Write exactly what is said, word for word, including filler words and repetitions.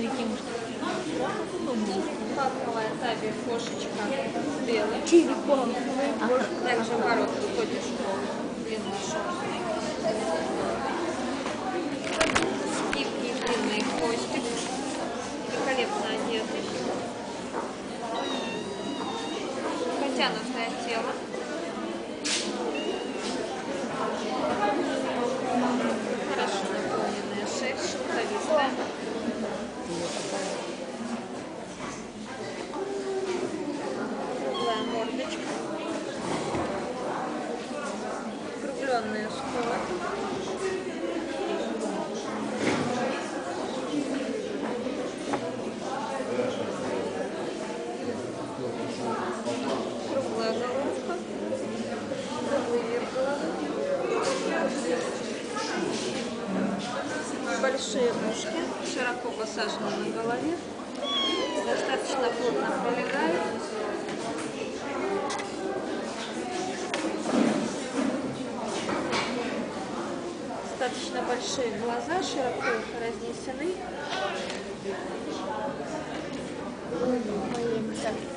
Палковая табель, кошечка белая. Телефон. Также ворот выходит длинный шерстный. Гибкий длинный хвостик. Великолепно одетый. Потянутое тело. Хорошо наполненная шерсть, шелковистая. Круглая мордочка. Округленные скулы. Круглая головка. Круглый верх головы. Большие ушки, широко посажены на голове, достаточно плотно пролегают. Достаточно большие глаза, широко разнесены.